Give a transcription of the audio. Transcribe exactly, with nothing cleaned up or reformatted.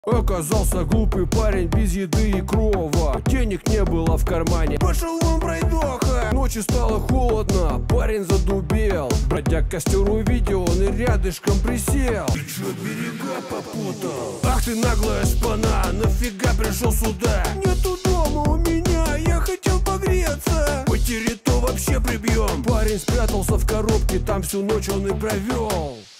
Оказался глупый парень без еды и крова. Денег не было в кармане. Пошел он пройдоха. Ночью стало холодно, парень задубел. Бродяг костер увидел, он и рядышком присел. Ты чё, берега попутал? Ах ты наглая шпана, нафига пришел сюда? Нету дома у меня, я хотел погреться. Потери то вообще прибьем. Парень спрятался в коробке, там всю ночь он и провел.